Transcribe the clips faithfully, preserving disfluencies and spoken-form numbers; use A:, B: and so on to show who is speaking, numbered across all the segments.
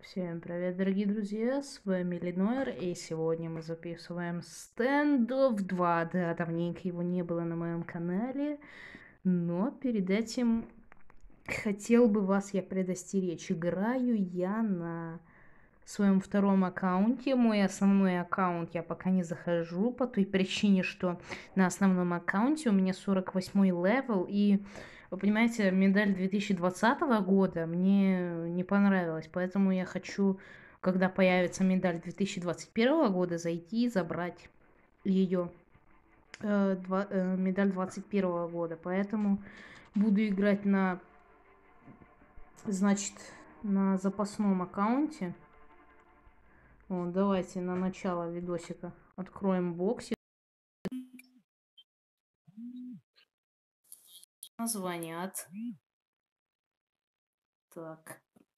A: Всем привет, дорогие друзья, с вами Ленойр, и сегодня мы записываем Standoff два. Да, давненько его не было на моем канале, но перед этим хотел бы вас я предостеречь. Играю я на своем втором аккаунте. Мой основной аккаунт я пока не захожу, по той причине, что на основном аккаунте у меня сорок восьмой левел, и вы понимаете, медаль две тысячи двадцатого года мне не понравилась, поэтому я хочу, когда появится медаль две тысячи двадцать первого года, зайти и забрать ее. Э, два, э, медаль двадцать первого года, поэтому буду играть на, значит, на запасном аккаунте. Вот, давайте на начало видосика откроем боксик. Название от... Так.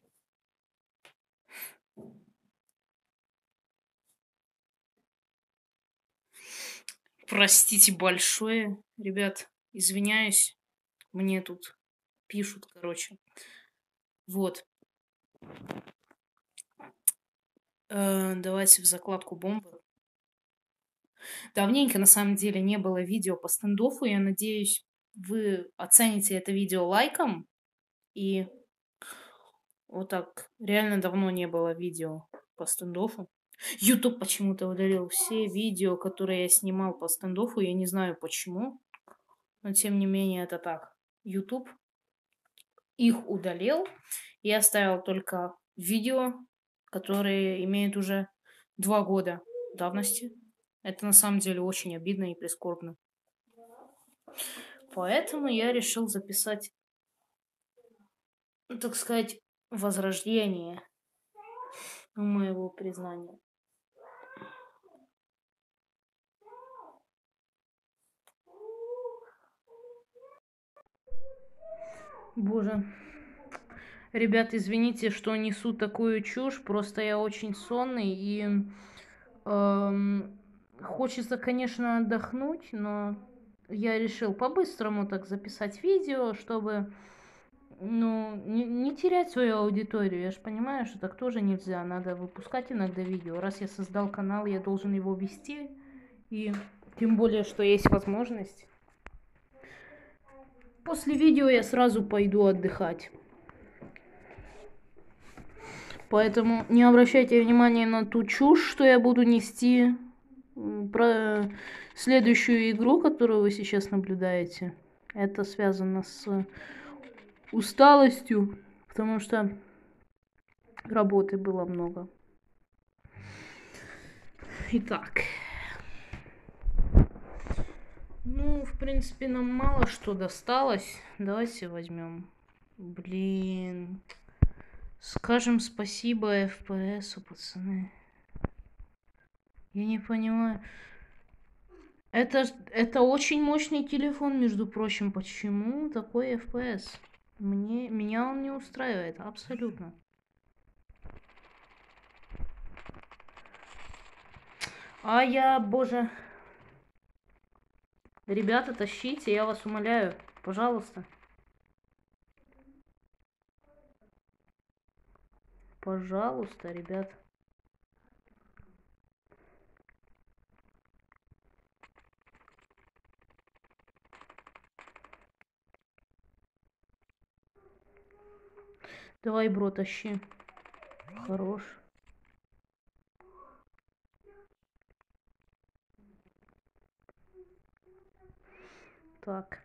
A: Простите большое, ребят, извиняюсь. Мне тут пишут, короче. Вот. Э, давайте в закладку бомбы. Давненько, на самом деле, не было видео по стендоффу. Я надеюсь, вы оцените это видео лайком. И вот так, реально давно не было видео по стендоффу. YouTube почему-то удалил все видео, которые я снимал по стендоффу. Я не знаю почему, но тем не менее это так. YouTube их удалил и оставил только видео, которые имеют уже два года давности. Это на самом деле очень обидно и прискорбно. Поэтому я решил записать, так сказать, возрождение моего признания. Боже. Ребят, извините, что несу такую чушь, просто я очень сонный и эм, хочется, конечно, отдохнуть, но я решил по-быстрому так записать видео, чтобы, ну, не, не терять свою аудиторию. Я же понимаю, что так тоже нельзя, надо выпускать иногда видео. Раз я создал канал, я должен его вести, и тем более, что есть возможность. После видео я сразу пойду отдыхать. Поэтому не обращайте внимания на ту чушь, что я буду нести про следующую игру, которую вы сейчас наблюдаете. Это связано с усталостью, потому что работы было много. Итак. Ну, в принципе, нам мало что досталось. Давайте возьмем. Блин. Скажем спасибо эф пи эсу, пацаны. Я не понимаю. Это, это очень мощный телефон, между прочим. Почему такой эф пи эс? Мне, меня он не устраивает, абсолютно. А я, боже... Ребята, тащите, я вас умоляю. Пожалуйста. Пожалуйста, ребят. Давай, бро, тащи. Хорош. Так.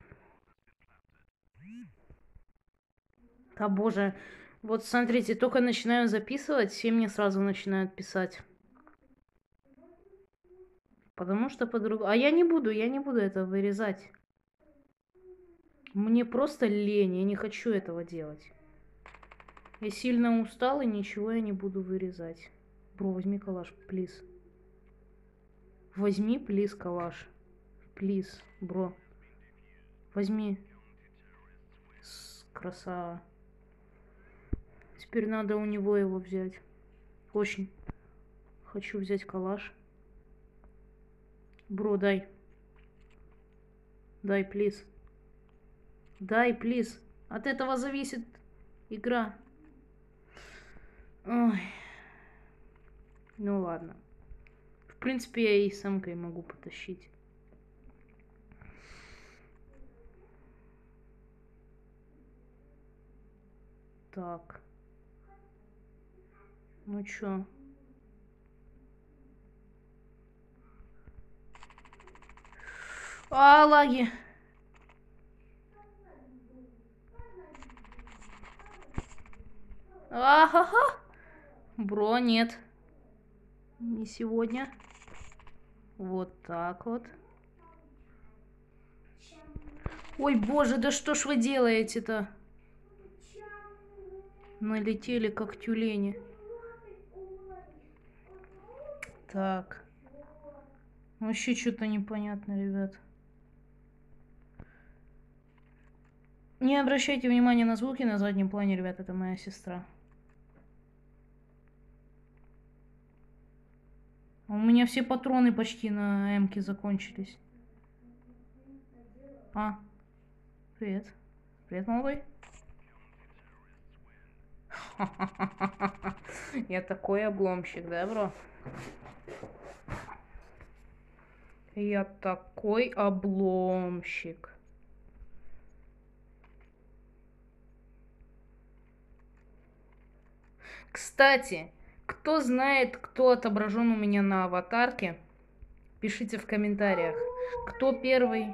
A: Да боже. Вот смотрите, только начинаю записывать, все мне сразу начинают писать. Потому что по-другому... А я не буду, я не буду это вырезать. Мне просто лень, я не хочу этого делать. Я сильно устал и ничего я не буду вырезать. Бро, возьми калаш, плиз. Возьми, плиз, калаш. Плиз, бро. Возьми. С красава. Теперь надо у него его взять. Очень хочу взять калаш. Бро, дай. Дай, плиз. Дай, плиз. От этого зависит игра. Ой. Ну ладно. В принципе, я и самкой могу потащить. Так. Ну чё? А, лаги. Ахаха. Бро, нет. Не сегодня. Вот так вот. Ой, боже, да что ж вы делаете-то? Налетели, как тюлени. Так. Вообще что-то непонятно, ребят. Не обращайте внимания на звуки на заднем плане, ребят, это моя сестра. У меня все патроны почти на эмке закончились. А, привет. Привет, молодой. Я такой обломщик, да, бро? Я такой обломщик. Кстати, кто знает, кто отображен у меня на аватарке, пишите в комментариях. Кто первый?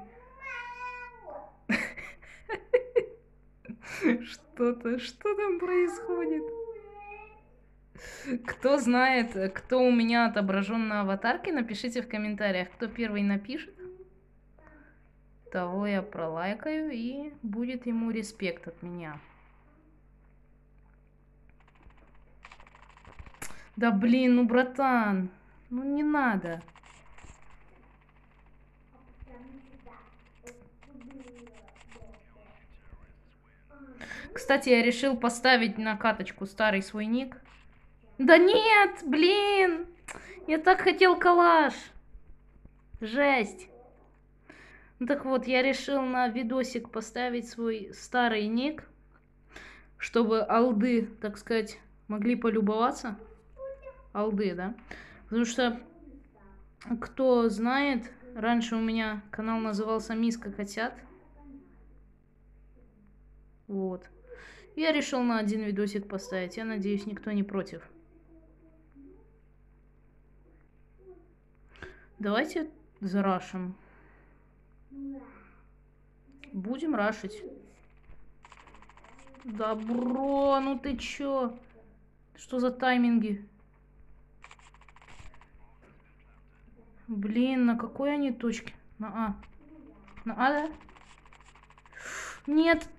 A: Что-то, что там происходит? Кто знает, кто у меня отображен на аватарке, напишите в комментариях. Кто первый напишет, того я пролайкаю, и будет ему респект от меня. Да блин, ну братан, ну не надо. Кстати, я решил поставить на каточку старый свой ник. Да нет, блин, я так хотел калаш. Жесть. Ну так вот, я решил на видосик поставить свой старый ник, чтобы алды, так сказать, могли полюбоваться. Алды, да? Потому что, кто знает, раньше у меня канал назывался Миска Котят. Вот. Я решил на один видосик поставить. Я надеюсь, никто не против. Давайте зарашим. Будем рашить. Да, бро, ну ты чё? Что за тайминги? Блин, на какой они точке? На А. На А, да? Нет.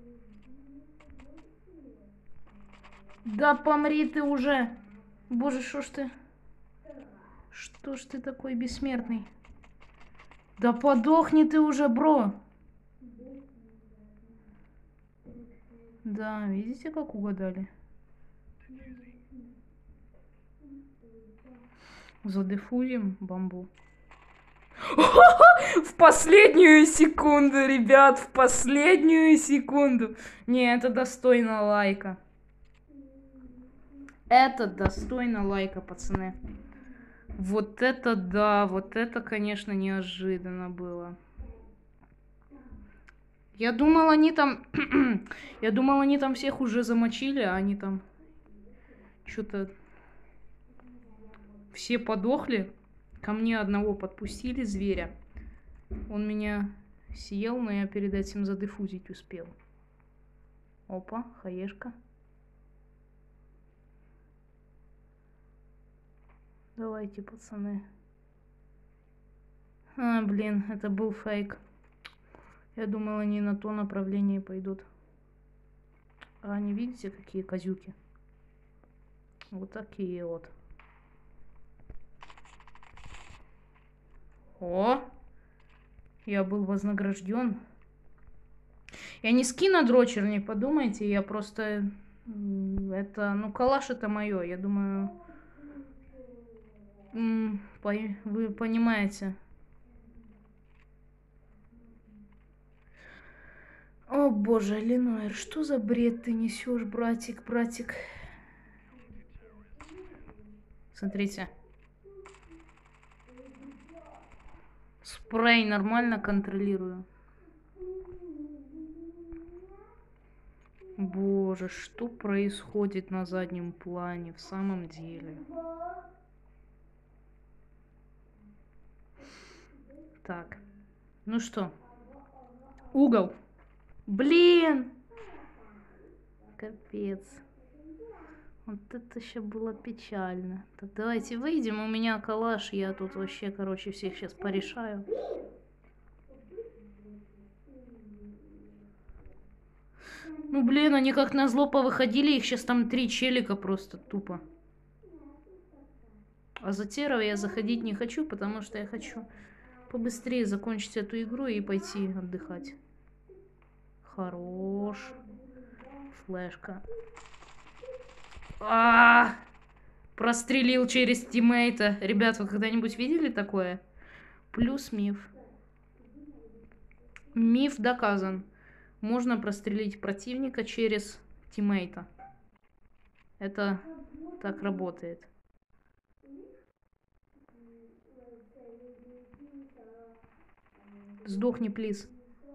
A: Да помри ты уже. Боже, что ж ты? Что ж ты такой бессмертный? Да подохни ты уже, бро. Да, видите, как угадали? Задефузим бамбу. В последнюю секунду, ребят, в последнюю секунду. Не, это достойно лайка. Это достойно лайка, пацаны. Вот это да, вот это, конечно, неожиданно было. Я думал, они там... Я думал, они там всех уже замочили, а они там... Что-то... Все подохли. Ко мне одного подпустили, зверя. Он меня съел, но я перед этим задефузить успел. Опа, хаешка. Давайте, пацаны. А, блин, это был фейк. Я думал, они на то направление пойдут. А они, видите, какие козюки? Вот такие вот. О! Я был вознагражден. Я не скинодрочер, не подумайте. Я просто... Это... Ну, калаш это мое. Я думаю... Вы понимаете. О боже, Ленойр, что за бред ты несешь, братик, братик? Смотрите. Спрей нормально контролирую. Боже, что происходит на заднем плане в самом деле? Так, ну что? Угол. Блин! Капец. Вот это еще было печально. Так, давайте выйдем. У меня калаш. Я тут вообще, короче, всех сейчас порешаю. Ну, блин, они как назло повыходили. Их сейчас там три челика просто тупо. А за Терров я заходить не хочу, потому что я хочу побыстрее закончить эту игру и пойти отдыхать. Хорош. Флешка. А, -а, а Прострелил через тиммейта. Ребят, вы когда-нибудь видели такое? Плюс миф. Миф доказан. Можно прострелить противника через тиммейта. Это так работает. Сдохни, плиз.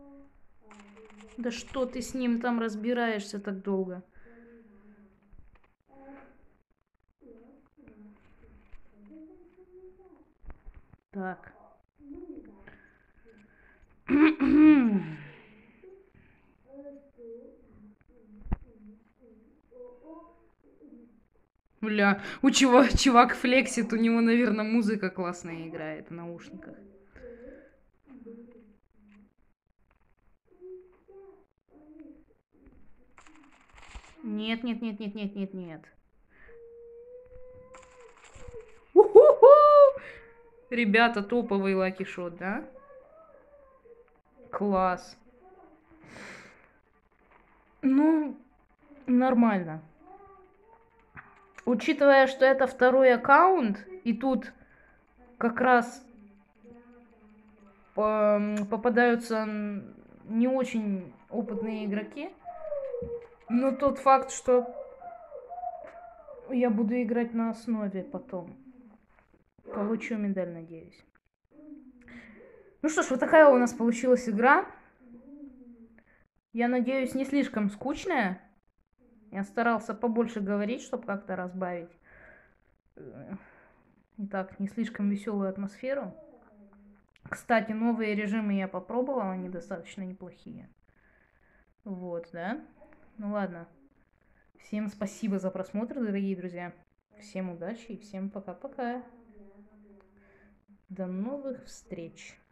A: Да что ты с ним там разбираешься так долго? Так. Бля, у чувак, чувак флексит, у него, наверное, музыка классная играет в наушниках. Нет, нет, нет, нет, нет, нет, нет. У-ху-ху! Ребята, топовый лаки-шот, да? Класс. Ну, нормально. Учитывая, что это второй аккаунт, и тут как раз попадаются не очень опытные игроки, но тот факт, что я буду играть на основе потом, получу медаль, надеюсь. Ну что ж, вот такая у нас получилась игра. Я надеюсь, не слишком скучная. Я старался побольше говорить, чтобы как-то разбавить и так не слишком веселую атмосферу. Кстати, новые режимы я попробовала, они достаточно неплохие. Вот, да? Ну ладно. Всем спасибо за просмотр, дорогие друзья. Всем удачи и всем пока-пока. До новых встреч.